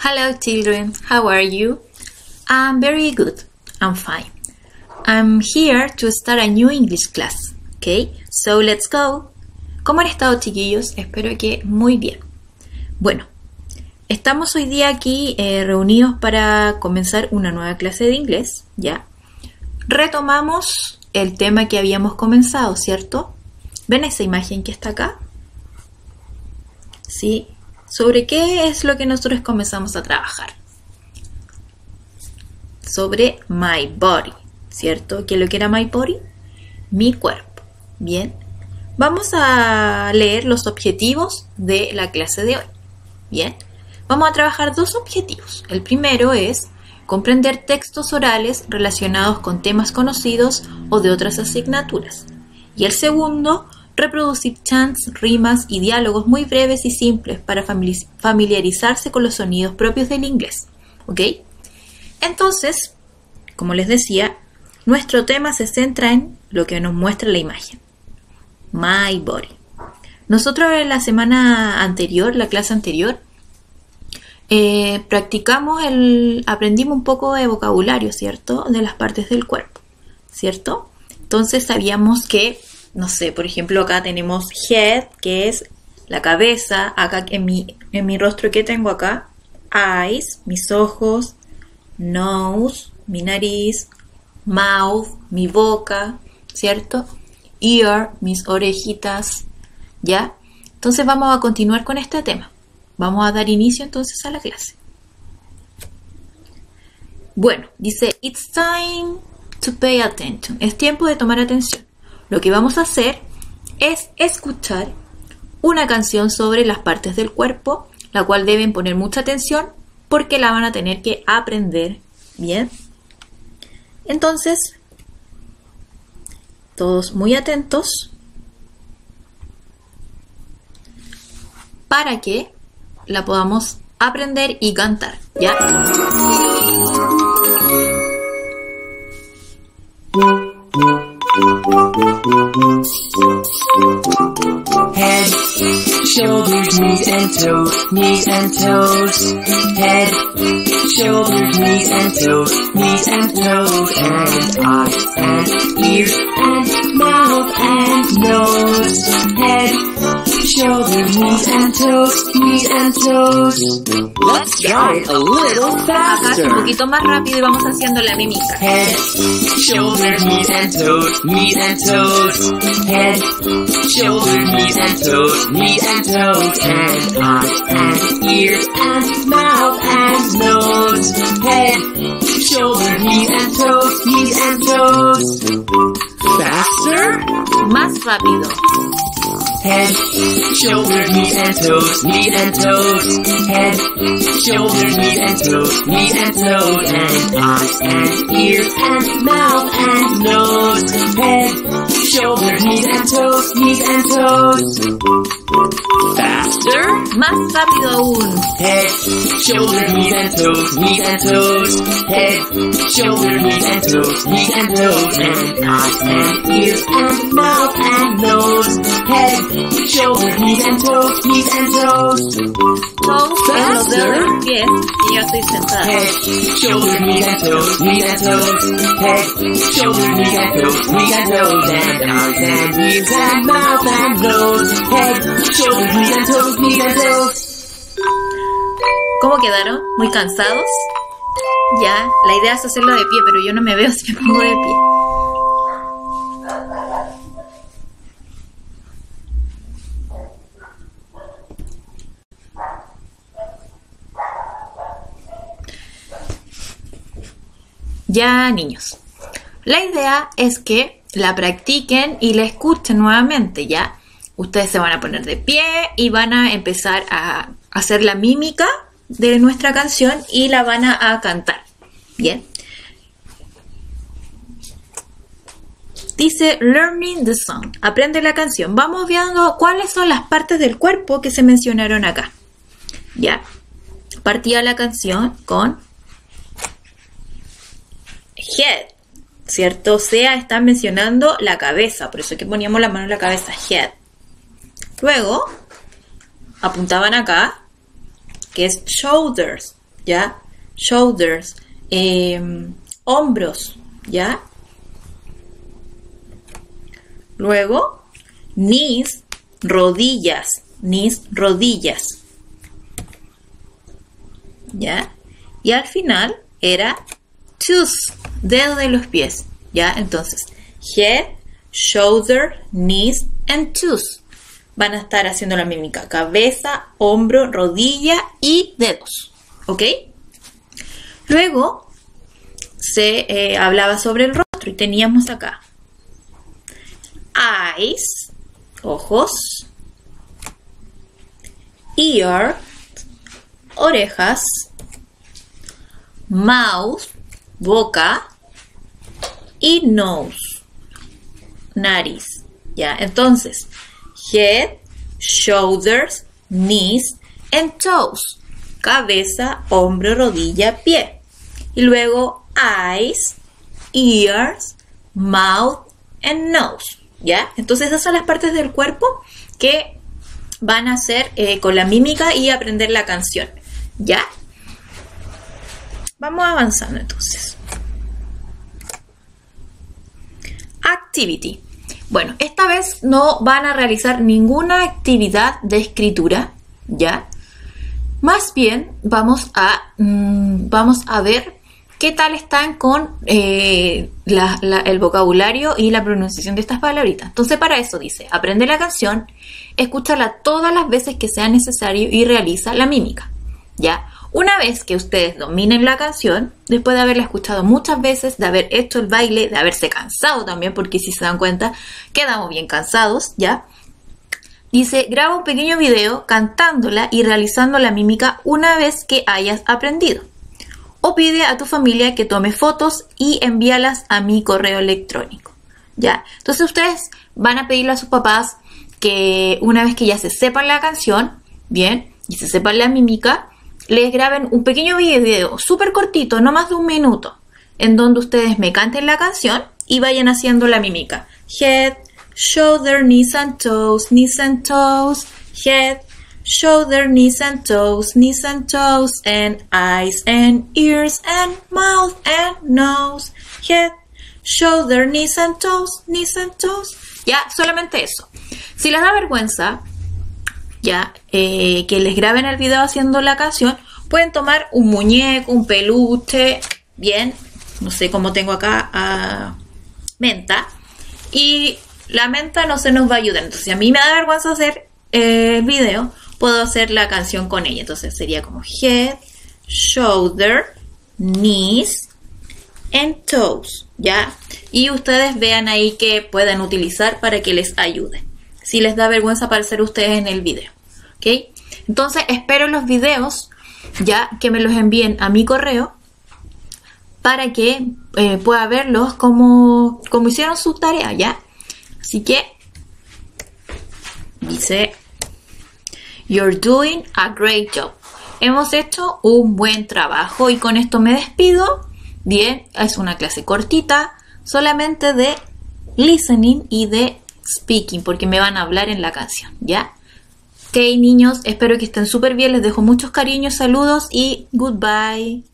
Hello children, how are you? I'm very good, I'm fine. I'm here to start a new English class, okay? So let's go. ¿Cómo han estado chiquillos? Espero que muy bien. Bueno, estamos hoy día aquí reunidos para comenzar una nueva clase de inglés, ¿ya? Retomamos el tema que habíamos comenzado, ¿cierto? ¿Ven esa imagen que está acá? ¿Sí? ¿Sobre qué es lo que nosotros comenzamos a trabajar? Sobre my body, ¿cierto? ¿Qué es lo que era my body? Mi cuerpo. Bien. Vamos a leer los objetivos de la clase de hoy. Bien. Vamos a trabajar dos objetivos. El primero es comprender textos orales relacionados con temas conocidos o de otras asignaturas. Y el segundo, reproducir chants, rimas y diálogos muy breves y simples para familiarizarse con los sonidos propios del inglés. ¿Ok? Entonces, como les decía, nuestro tema se centra en lo que nos muestra la imagen. My body. Nosotros en la semana anterior, la clase anterior, aprendimos un poco de vocabulario, ¿cierto? De las partes del cuerpo, ¿cierto? Entonces sabíamos que, no sé, por ejemplo, acá tenemos head, que es la cabeza. Acá en mi rostro, ¿qué tengo acá? Eyes, mis ojos. Nose, mi nariz. Mouth, mi boca, ¿cierto? Ear, mis orejitas, ¿ya? Entonces vamos a continuar con este tema. Vamos a dar inicio entonces a la clase. Bueno, dice, it's time to pay attention. Es tiempo de tomar atención. Lo que vamos a hacer es escuchar una canción sobre las partes del cuerpo, la cual deben poner mucha atención porque la van a tener que aprender bien. Entonces, todos muy atentos para que la podamos aprender y cantar, ¿ya? Head, shoulders, knees and toes, knees and toes. Head, shoulders, knees and toes, knees and toes. And eyes and ears and mouth and nose. Head, shoulders, knees and toes, knees and toes. Let's try it a little faster. Un poquito más rápido y vamos haciendo la mímica. Head, shoulders, knees and toes, knees and toes. Head, shoulders, knees and toes, knees and toes. And eyes and ears and mouth and nose. Head, shoulders, knees and toes, knees and toes. Faster? Más rápido. Head, shoulders, knees and toes, knees and toes. Head, shoulders, knees and toes, knees and toes. And eyes and ears and mouth and nose. Head, shoulders, knees and toes, knees and toes. Faster? Más rápido aún. Head, shoulders, knees and toes, knees and toes. Head, shoulders, knees and toes, knees and toes. And eyes and ears and mouth and nose. Head, shoulders, knees and toes, knees and toes. Toes, Faster. los pies, y yo estoy sentada. Head, shoulders, knees and toes, knees and toes. Head, shoulders, knees and toes, knees and toes. And eyes and ears and mouth and nose. Head, shoulders, knees and toes, knees and toes. ¿Cómo quedaron? ¿Muy cansados? Ya, la idea es hacerlo de pie, pero yo no me veo si me pongo de pie. Ya, niños, la idea es que la practiquen y la escuchen nuevamente, ¿ya? Ustedes se van a poner de pie y van a empezar a hacer la mímica de nuestra canción y la van a cantar, ¿bien? Dice, learning the song, aprende la canción. Vamos viendo cuáles son las partes del cuerpo que se mencionaron acá, ¿ya? Partía la canción con head, ¿cierto? O sea, están mencionando la cabeza, por eso es que poníamos la mano en la cabeza, head. Luego, apuntaban acá, que es shoulders, ¿ya? Shoulders, hombros, ¿ya? Luego, knees, rodillas, ¿ya? Y al final era toes, dedo de los pies, ¿ya? Entonces, head, shoulder, knees and toes. Van a estar haciendo la mímica, cabeza, hombro, rodilla y dedos, ¿ok? Luego se hablaba sobre el rostro y teníamos acá eyes, ojos, ear, orejas, mouth, boca y nose, nariz, ¿ya? Entonces, head, shoulders, knees and toes, cabeza, hombro, rodilla, pie. Y luego eyes, ears, mouth and nose, ¿ya? Entonces esas son las partes del cuerpo que van a hacer con la mímica y aprender la canción, ¿ya? Vamos avanzando entonces. Activity. Bueno, esta vez no van a realizar ninguna actividad de escritura, ¿ya? Más bien vamos a ver qué tal están con el vocabulario y la pronunciación de estas palabritas. Entonces para eso dice, aprende la canción, escúchala todas las veces que sea necesario y realiza la mímica, ¿ya? Una vez que ustedes dominen la canción, después de haberla escuchado muchas veces, de haber hecho el baile, de haberse cansado también, porque si se dan cuenta, quedamos bien cansados, ¿ya? Dice, graba un pequeño video cantándola y realizando la mímica una vez que hayas aprendido. O pide a tu familia que tome fotos y envíalas a mi correo electrónico, ¿ya? Entonces ustedes van a pedirle a sus papás que una vez que ya se sepan la canción, bien, y se sepan la mímica, les graben un pequeño video súper cortito, no más de 1 minuto, en donde ustedes me canten la canción y vayan haciendo la mímica. Head, shoulder, knees and toes, head, shoulder, knees and toes, and eyes and ears and mouth and nose, head, shoulder, knees and toes, ya, solamente eso. Si les da vergüenza, ya, que les graben el video haciendo la canción, pueden tomar un muñeco, un peluche, bien, no sé cómo tengo acá a menta, y la menta no se nos va a ayudar. Entonces, si a mí me da vergüenza hacer el video, puedo hacer la canción con ella. Entonces sería como head, shoulder, knees and toes, ¿ya? Y ustedes vean ahí que pueden utilizar para que les ayude, si les da vergüenza aparecer ustedes en el video, ¿ok? Entonces espero los videos, ya, que me los envíen a mi correo para que pueda verlos como hicieron su tarea, ¿ya? Así que dice, you're doing a great job. Hemos hecho un buen trabajo y con esto me despido. Bien, es una clase cortita, solamente de listening y de speaking, porque me van a hablar en la canción, ¿ya? Ok, niños, espero que estén súper bien. Les dejo muchos cariños, saludos y goodbye.